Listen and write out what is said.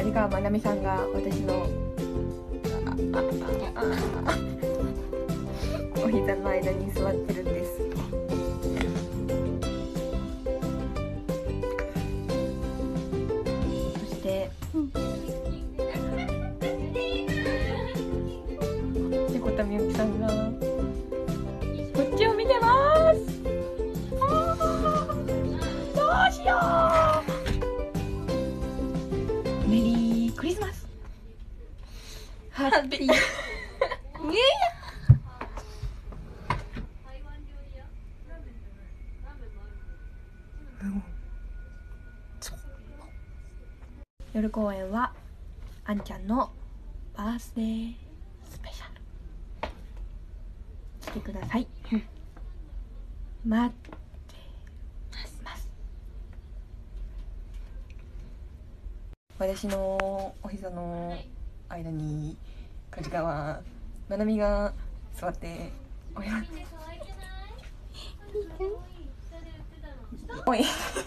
有川まなみさんが私のお膝の間に座ってるんです。そして横田みゆきさんがこっちを見てます。どうしよう。メリークリスマス。ハッピーニューイヤー。夜公演はあんちゃんのバースデースペシャル。来てください。待ってます。私のお膝の間に梶川まなみが座っております。おい